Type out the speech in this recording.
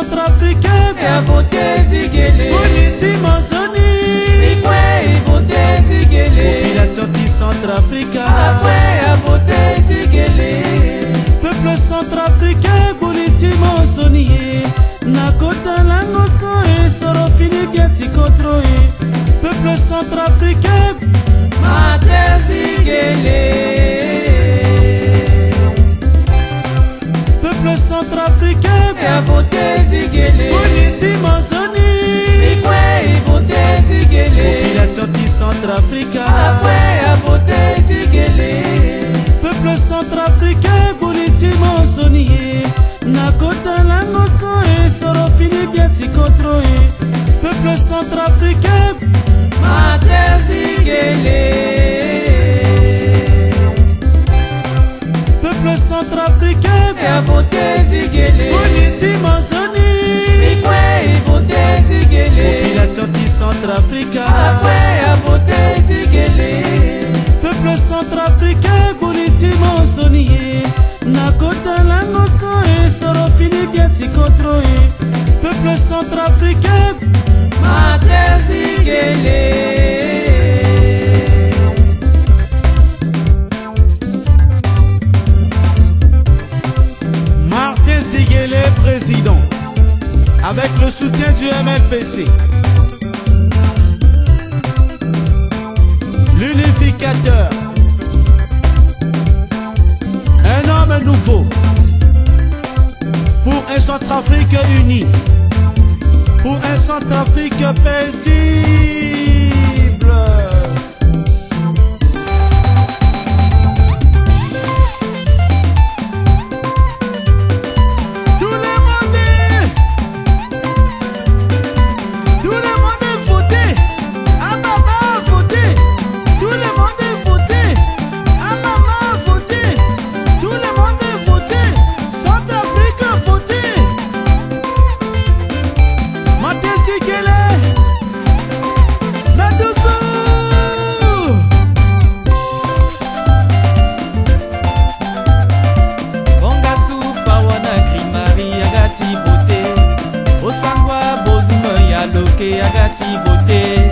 centrafricain a voté ZIGUELE. Politi Mozoni Nikwe voté ZIGUELE. Population du Centrafrica A voté ZIGUELE. Peuple centrafricain Politi Mozoni Nakota langoso e soro fini bien sikotro e Peuple centrafricain Martin ZIGUELE. Peuple centrafricain a voté ZIGUELE. Politi Mozoni Nikwe voté ZIGUELE. Population du Centrafrica a voté ZIGUELE. Peuple centrafricain Politi Mozoni Nakota langoso e soro fini bien sikotro e Peuple centrafricain Martin ZIGUELE. Peuple centrafricain a voté ZIGUELE. Politi Mozoni Nikwe voté ZIGUELE. Population du Centrafrica a voté ZIGUELE. Peuple centrafricain Politi Mozoni Nakota langoso e soro fini bien sikotro e Peuple centrafricain Martin ZIGUELE. Martin ZIGUELE président avec le soutien du MLPC. L'unificateur, un homme nouveau pour un Centrafrique uni, pour un Centrafrique paisible. Agati voté.